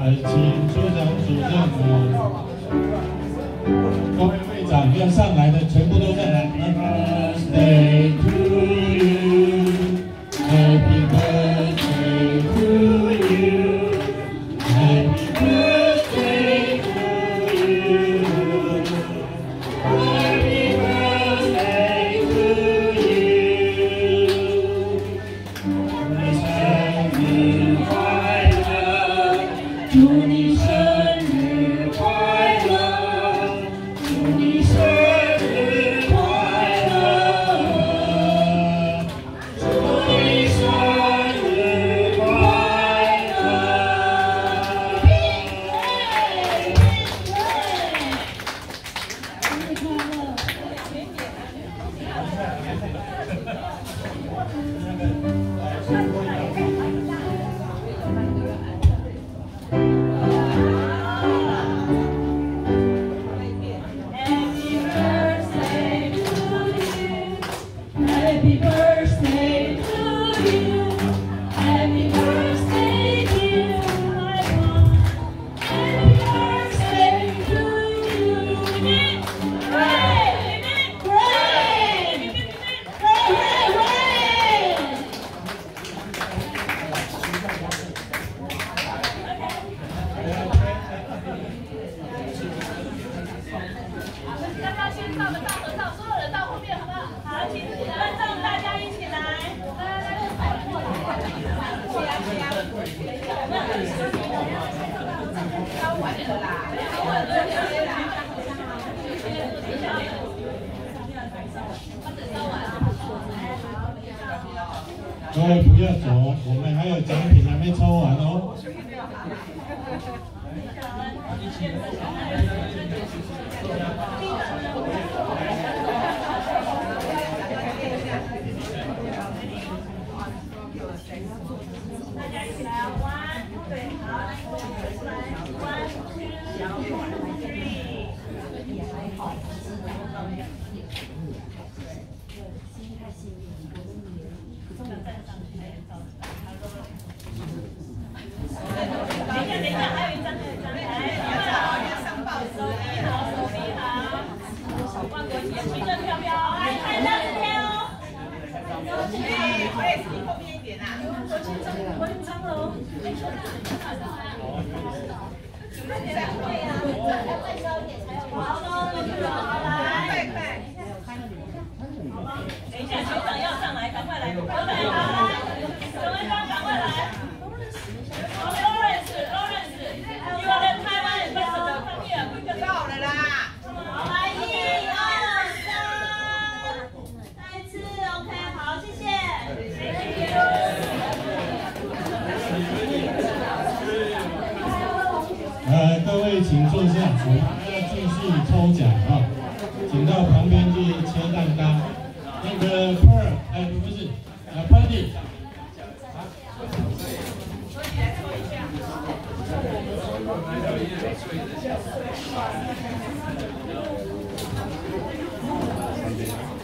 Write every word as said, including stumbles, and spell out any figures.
还请处长、主任们、各位会长要上来的，全部都上来。Happy birthday to you, Happy birthday to you, Happy birthday to you, Happy birthday to you. 生日快乐，祝你生日快乐，祝你生日快乐，祝你生日快乐。Happy birthday to you, Happy birthday dear my mom, Happy birthday to you. Hooray! Hooray! Hooray! Hooray! 大家先照个大合照，所有人到后面好不好？好，请观众大家一起来，来来来，反过来，起来起来，烧完了啦，烧完了啦， 各位不要走，我们还有奖品还没抽完哦。 大家一起来啊！弯，对，好，来，我们出来，弯，two，three。等一下，等一下，还有一张，还有一张，来，上报纸，手机好，手机好，万国旗，旗正飘飘，来，拍张照片哦。哎，我也是离后面一点啊，我紧张，我紧张了哦。快点来，对呀，再快烧一点才有。好的，好来，快快。好吧，等一下，酋长要上来，赶快来，酋长好来，董文章赶快来。Lawrence, Lawrence, you are the Taiwan ambassador. Come here, quick. 到了啦。好，来，一二三，再一次 ，OK， 好，谢谢。Thank you。 呃，各位请坐下，我们还要继续抽奖啊，请到旁边去切蛋糕。那个 Pearl， 哎，不是，呃 ，Party。 三边。